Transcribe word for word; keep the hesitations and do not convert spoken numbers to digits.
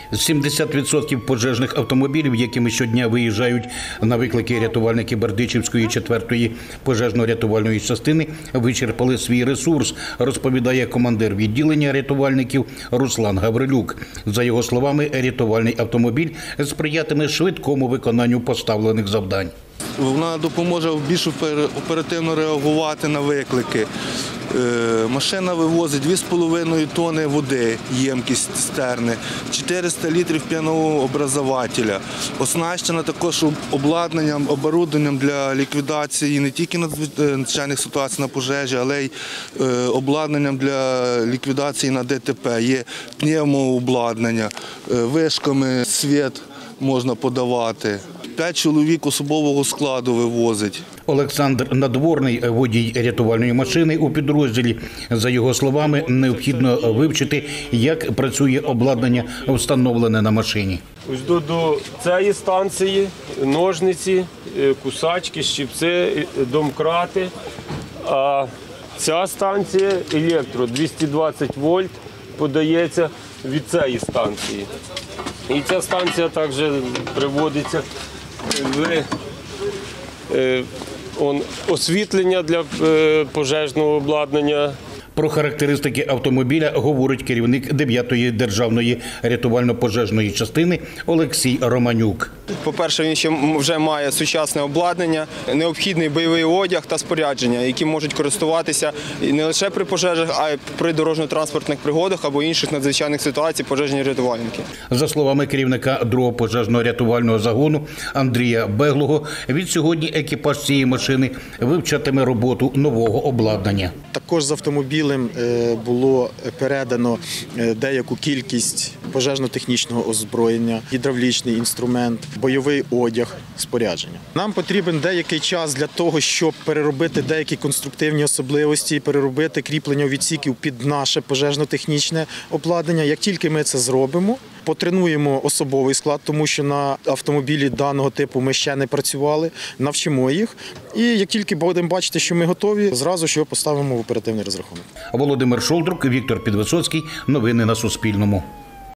сімдесят відсотків пожежних автомобілів, якими щодня виїжджають на виклики рятувальники Бердичівської четвертої пожежно-рятувальної частини, вичерпали свій ресурс, розповідає командир відділення рятувальників Руслан Гаврилюк. За його словами, рятувальний автомобіль сприятиме швидкому виконанню поставлених завдань. Вона допоможе більш оперативно реагувати на виклики. Машина вивозить дві з половиною тонни води, ємкість цистерни, чотириста літрів п'яного образователя. Оснащена також обладнанням, оборудованням для ліквідації не тільки надзвичайних ситуацій на пожежі, але й обладнанням для ліквідації на ДТП. Є пневмообладнання, вишками світ можна подавати. П'ять чоловік особового складу вивозить. Олександр Надворний, водій рятувальної машини у підрозділі. За його словами, необхідно вивчити, як працює обладнання, встановлене на машині. Ось до, до цієї станції ножниці, кусачки, щипці, домкрати. А ця станція електро двісті двадцять вольт подається від цієї станції. І ця станція також приводиться в е, он, освітлення для е, пожежного обладнання. Про характеристики автомобіля говорить керівник дев'ятої державної рятувально-пожежної частини Олексій Романюк. По-перше, він ще вже має сучасне обладнання, необхідний бойовий одяг та спорядження, які можуть користуватися не лише при пожежах, а й при дорожньо-транспортних пригодах або інших надзвичайних ситуацій пожежні рятувальники. За словами керівника другого пожежно-рятувального загону Андрія Беглого, від сьогодні екіпаж цієї машини вивчатиме роботу нового обладнання. Також з автомобілем було передано деяку кількість пожежно-технічного озброєння, гідравлічний інструмент, бойовий одяг, спорядження. Нам потрібен деякий час для того, щоб переробити деякі конструктивні особливості, переробити кріплення відсіків під наше пожежно-технічне обладнання. Як тільки ми це зробимо, потренуємо особовий склад, тому що на автомобілі даного типу ми ще не працювали, навчимо їх. І як тільки будемо бачити, що ми готові, зразу ж його поставимо в оперативний розрахунок. Володимир Шолдрук, Віктор Підвисоцький. Новини на Суспільному.